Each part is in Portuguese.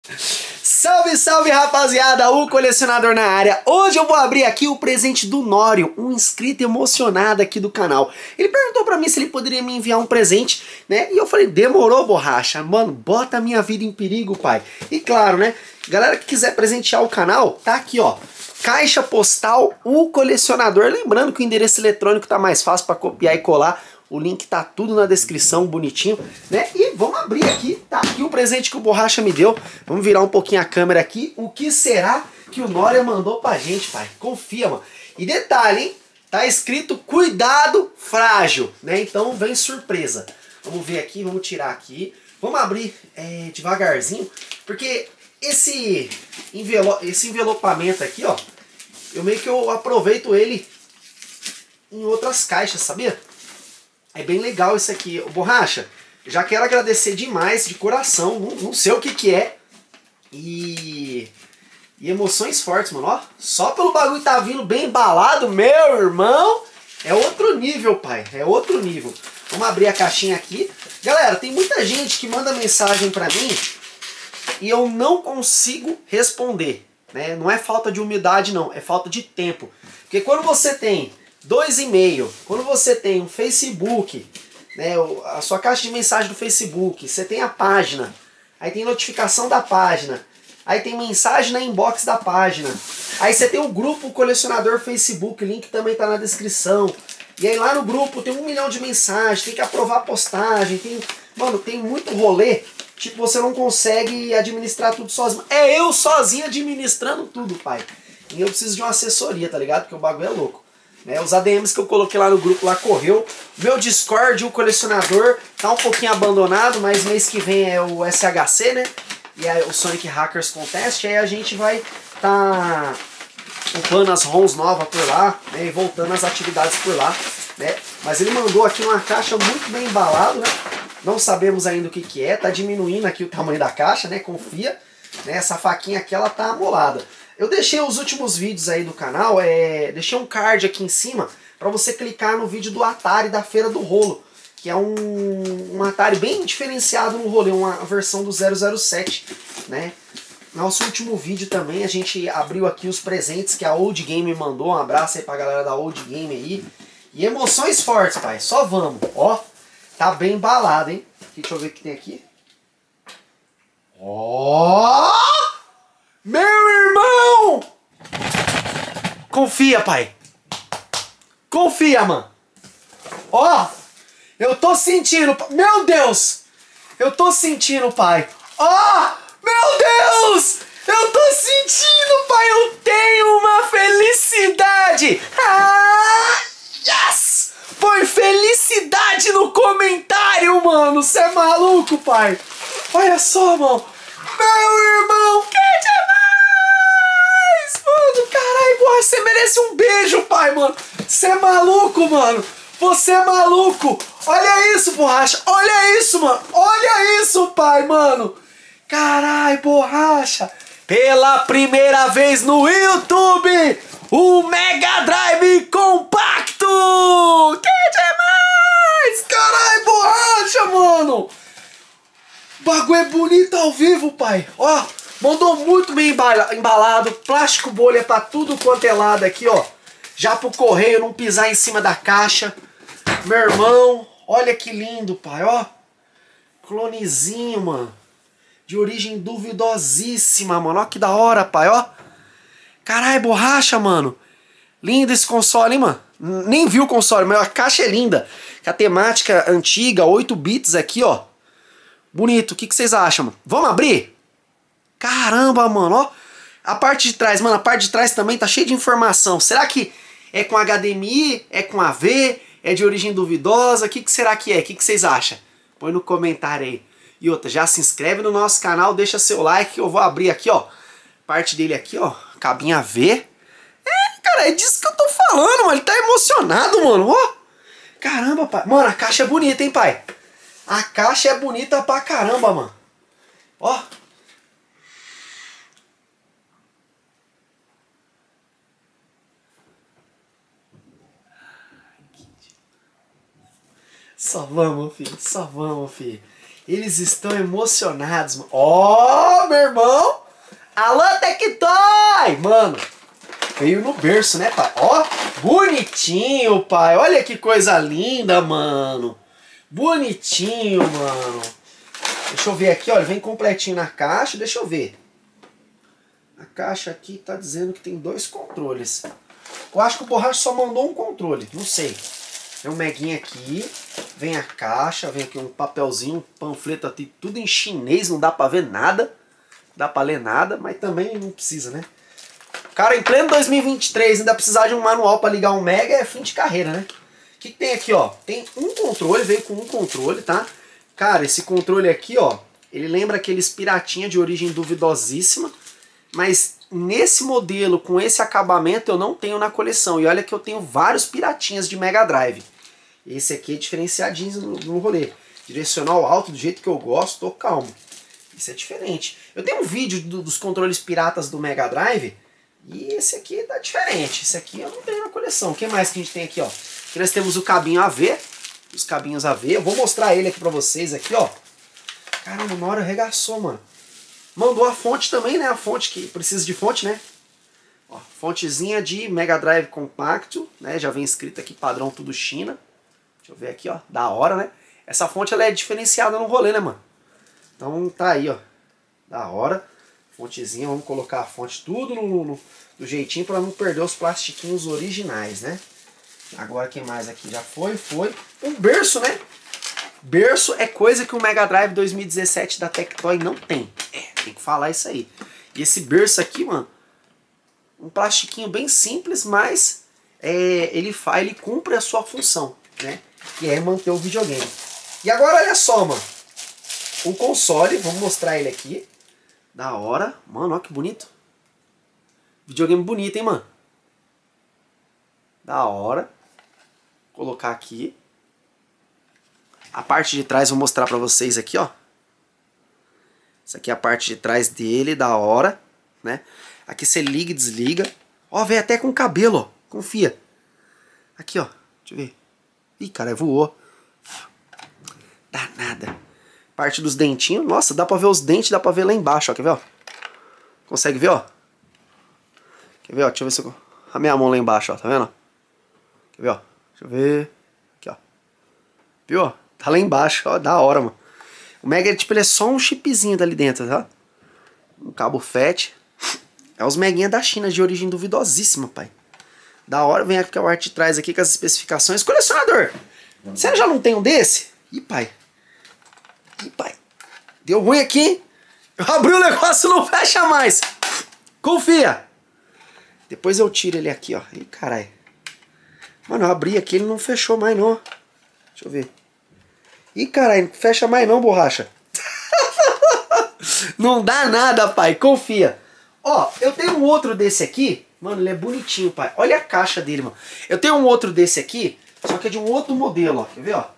Salve, salve, rapaziada, o colecionador na área. Hoje eu vou abrir aqui o presente do Nório, um inscrito emocionado aqui do canal. Ele perguntou pra mim se ele poderia me enviar um presente, né? E eu falei, demorou, borracha. Mano, bota a minha vida em perigo, pai. E claro, né? Galera que quiser presentear o canal, tá aqui, ó. Caixa postal, o colecionador. Lembrando que o endereço eletrônico tá mais fácil pra copiar e colar. O link tá tudo na descrição, bonitinho, né? E vamos abrir aqui, tá aqui o presente que o Borracha me deu. Vamos virar um pouquinho a câmera aqui. O que será que o Nória mandou pra gente, pai? Confia, mano. E detalhe, hein? Tá escrito cuidado frágil, né? Então vem surpresa. Vamos ver aqui, vamos tirar aqui. Vamos abrir devagarzinho, porque esse envelopamento aqui, ó, eu aproveito ele em outras caixas, sabia? É bem legal isso aqui. Borracha, já quero agradecer demais, de coração. Não sei o que é. E emoções fortes, mano. Ó, só pelo bagulho tá vindo bem embalado, meu irmão. É outro nível, pai. É outro nível. Vamos abrir a caixinha aqui. Galera, tem muita gente que manda mensagem pra mim e eu não consigo responder, né? Não é falta de humildade, não. É falta de tempo. Porque quando você tem 2 e-mail, quando você tem um Facebook, né, a sua caixa de mensagem do Facebook, você tem a página, aí tem notificação da página, aí tem mensagem na inbox da página, aí você tem o grupo colecionador Facebook, o link também tá na descrição, e aí lá no grupo tem 1 milhão de mensagens, tem que aprovar a postagem, mano, tem muito rolê, tipo, você não consegue administrar tudo sozinho. É eu sozinho administrando tudo, pai. E eu preciso de uma assessoria, tá ligado? Porque o bagulho é louco. Os ADMs que eu coloquei lá no grupo lá correu. Meu Discord, o colecionador, tá um pouquinho abandonado, mas mês que vem é o SHC, né? E aí o Sonic Hackers Contest, aí a gente vai tá upando as ROMs novas por lá, né? E voltando as atividades por lá, né? Mas ele mandou aqui uma caixa muito bem embalada, né? Não sabemos ainda o que é, tá diminuindo aqui o tamanho da caixa, né? Confia, né? Essa faquinha aqui, ela tá amolada. Eu deixei os últimos vídeos aí do canal, deixei um card aqui em cima para você clicar no vídeo do Atari da Feira do Rolo, que é um Atari bem diferenciado no rolê, uma versão do 007, né? Nosso último vídeo também a gente abriu aqui os presentes que a Old Game mandou, um abraço aí pra galera da Old Game aí. E emoções fortes, pai, só vamos, ó, tá bem embalado, hein? Deixa eu ver o que tem aqui. Ó! Meu irmão! Confia, pai. Confia, mano. Ó, eu tô sentindo. Meu Deus! Eu tô sentindo, pai. Ó, meu Deus! Eu tô sentindo, pai. Eu tenho uma felicidade. Ah, yes! Põe felicidade no comentário, mano. Você é maluco, pai? Olha só, mano. Meu irmão, que demais! Mano, caralho, porra, você merece um beijo, pai, mano. Você é maluco, mano. Você é maluco. Olha isso, Borracha. Olha isso, mano. Olha isso, pai, mano. Caralho, Borracha. Pela primeira vez no YouTube, o Mega Drive compacto. Que demais! Caralho, Borracha, mano. O bagulho é bonito ao vivo, pai. Ó, mandou muito bem embalado. Plástico bolha pra tudo quanto é lado aqui, ó. Já pro correio não pisar em cima da caixa. Meu irmão, olha que lindo, pai, ó. Clonezinho, mano. De origem duvidosíssima, mano. Ó que da hora, pai, ó. Caralho, Borracha, mano. Lindo esse console, hein, mano. Nem vi o console, mas a caixa é linda. Com a temática antiga, 8 bits aqui, ó. Bonito, o que vocês acham, mano? Vamos abrir? Caramba, mano, ó. A parte de trás, mano, a parte de trás também tá cheia de informação. Será que é com HDMI? É com AV? É de origem duvidosa? O que será que é? O que vocês acham? Põe no comentário aí. E outra, já se inscreve no nosso canal, deixa seu like que eu vou abrir aqui, ó. Parte dele aqui, ó. Cabinho AV. Cara, é disso que eu tô falando, mano. Ele tá emocionado, mano, ó. Caramba, pai. Mano, a caixa é bonita, hein, pai? A caixa é bonita pra caramba, mano. Ó. Só vamos, filho. Só vamos, filho. Eles estão emocionados, mano. Ó, meu irmão! Alô, Tectoy! Mano, veio no berço, né, pai? Ó, bonitinho, pai. Olha que coisa linda, mano. Bonitinho, mano. Deixa eu ver aqui, olha, vem completinho na caixa. Deixa eu ver. A caixa aqui tá dizendo que tem 2 controles. Eu acho que o Borracha só mandou um controle, não sei. Tem um meguinho aqui, vem a caixa, vem aqui um papelzinho, um panfleto aqui, tudo em chinês, não dá pra ver nada. Dá pra ler nada, mas também não precisa, né? Cara, em pleno 2023, ainda precisar de um manual pra ligar um Mega é fim de carreira, né? O que tem aqui, ó? Tem um controle, veio com um controle, tá? Cara, esse controle aqui, ó, ele lembra aqueles piratinha de origem duvidosíssima, mas nesse modelo, com esse acabamento, eu não tenho na coleção. E olha que eu tenho vários piratinhas de Mega Drive. Esse aqui é diferenciadinho no rolê. Direcional alto, do jeito que eu gosto, tô calmo. Isso é diferente. Eu tenho um vídeo dos controles piratas do Mega Drive, e esse aqui tá diferente. Esse aqui eu não tenho na coleção. O que mais que a gente tem aqui, ó? Aqui nós temos o cabinho AV, os cabinhos AV. Eu vou mostrar ele aqui pra vocês aqui, ó. Caramba, uma hora arregaçou, mano. Mandou a fonte também, né? A fonte que precisa de fonte, né? Ó, fontezinha de Mega Drive compacto, né? Já vem escrito aqui, padrão tudo China. Deixa eu ver aqui, ó. Da hora, né? Essa fonte, ela é diferenciada no rolê, né, mano? Então tá aí, ó. Da hora. Fontezinha, vamos colocar a fonte tudo do jeitinho para não perder os plastiquinhos originais, né? Agora, quem mais aqui já foi? Foi um berço, né? Berço é coisa que o Mega Drive 2017 da Tectoy não tem. Tem que falar isso aí. E esse berço aqui, mano, um plastiquinho bem simples, mas ele cumpre a sua função, né? Que é manter o videogame. E agora olha só, mano. O console, vamos mostrar ele aqui. Da hora. Mano, olha que bonito. Videogame bonito, hein, mano. Da hora. Vou colocar aqui. A parte de trás vou mostrar pra vocês aqui, ó. Essa aqui é a parte de trás dele, da hora, né? Aqui você liga e desliga. Ó, veio até com cabelo, ó. Confia. Aqui, ó. Deixa eu ver. Ih, cara, voou. Danada. Parte dos dentinhos. Nossa, dá pra ver os dentes, dá pra ver lá embaixo, ó. Quer ver, ó? Consegue ver, ó? Quer ver, ó? Deixa eu ver se eu... A minha mão lá embaixo, ó. Tá vendo? Quer ver, ó? Deixa eu ver. Aqui, ó. Viu, ó? Tá lá embaixo, ó. Da hora, mano. O Mega, tipo, ele é só um chipzinho dali dentro, tá? Um cabo FAT. É os Meguinha da China, de origem duvidosíssima, pai. Da hora, vem aqui a parte de trás aqui com as especificações. Colecionador, você já não tem um desse? Ih, pai. Ih, pai. Deu ruim aqui, hein? Eu abri o negócio e não fecha mais. Confia. Depois eu tiro ele aqui, ó. Ih, caralho. Mano, eu abri aqui, ele não fechou mais, não. Deixa eu ver. Ih, caralho, não fecha mais não, Borracha. Não dá nada, pai, confia. Ó, eu tenho um outro desse aqui. Mano, ele é bonitinho, pai. Olha a caixa dele, mano. Eu tenho um outro desse aqui, só que é de um outro modelo, ó. Quer ver, ó?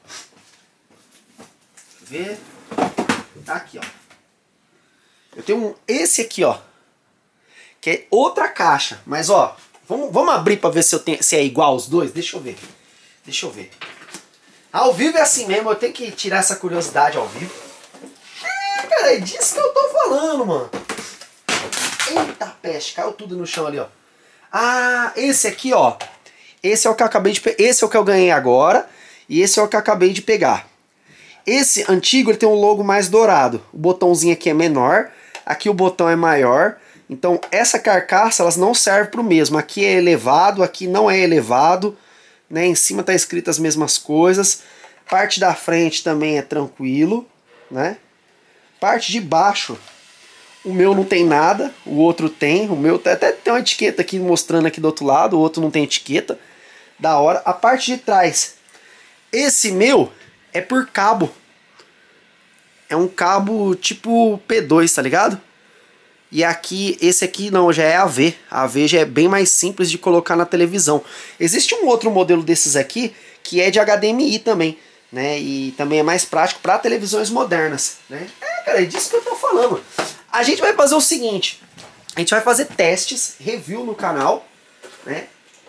Quer ver? Tá aqui, ó. Eu tenho esse aqui, ó. Que é outra caixa. Mas, ó, vamos abrir pra ver se é igual os dois? Deixa eu ver. Deixa eu ver. Ao vivo é assim mesmo, eu tenho que tirar essa curiosidade ao vivo. É, cara, é disso que eu tô falando, mano. Eita peste, caiu tudo no chão ali, ó. Ah, esse aqui, ó. Esse é o que eu acabei de pegar. Esse é o que eu ganhei agora. E esse é o que eu acabei de pegar. Esse antigo, ele tem um logo mais dourado. O botãozinho aqui é menor. Aqui o botão é maior. Então, essa carcaça, elas não servem para o mesmo. Aqui é elevado, aqui não é elevado. Né? Em cima tá escrito as mesmas coisas. Parte da frente também é tranquilo, né? Parte de baixo, o meu não tem nada, o outro tem. O meu até tem uma etiqueta aqui mostrando aqui do outro lado, o outro não tem etiqueta. Da hora. A parte de trás, esse meu é por cabo. É um cabo tipo P2, tá ligado? E aqui, esse aqui não, já é AV. A AV já é bem mais simples de colocar na televisão. Existe um outro modelo desses aqui, que é de HDMI também, né? E também é mais prático para televisões modernas, né? É, cara, é disso que eu tô falando. A gente vai fazer o seguinte, a gente vai fazer testes, review no canal, né?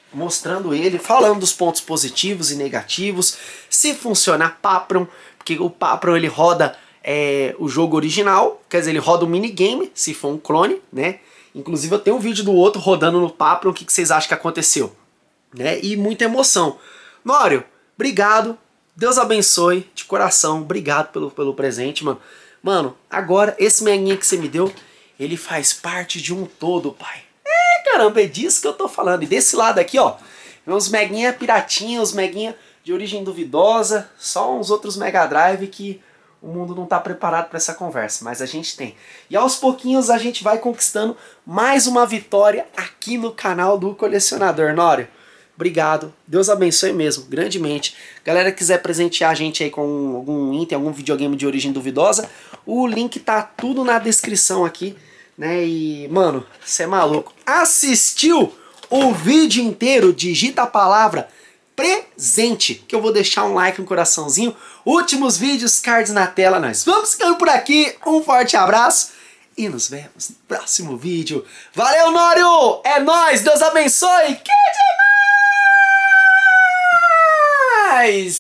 mostrando ele, falando dos pontos positivos e negativos, se funciona Papron, porque o Papron ele roda o jogo original, quer dizer, ele roda o minigame, se for um clone, né? Inclusive eu tenho um vídeo do outro rodando no Papron, o que vocês acham que aconteceu? Né? E muita emoção. Nório, obrigado, Deus abençoe, de coração, obrigado pelo presente, mano. Mano, agora esse meguinha que você me deu, ele faz parte de um todo, pai. Caramba, é disso que eu tô falando. E desse lado aqui, ó, uns meguinha piratinha, uns meguinha de origem duvidosa, só uns outros Mega Drive que o mundo não tá preparado para essa conversa, mas a gente tem. E aos pouquinhos a gente vai conquistando mais uma vitória aqui no canal do Colecionador. Nório, obrigado, Deus abençoe mesmo, grandemente. Galera que quiser presentear a gente aí com algum item, algum videogame de origem duvidosa, o link tá tudo na descrição aqui, né? E, mano, você é maluco. Assistiu o vídeo inteiro? Digita a palavra presente, que eu vou deixar um like, um coraçãozinho. Últimos vídeos, cards na tela. Nós vamos ficando por aqui. Um forte abraço e nos vemos no próximo vídeo. Valeu, Nório! É nóis! Deus abençoe! Que demais!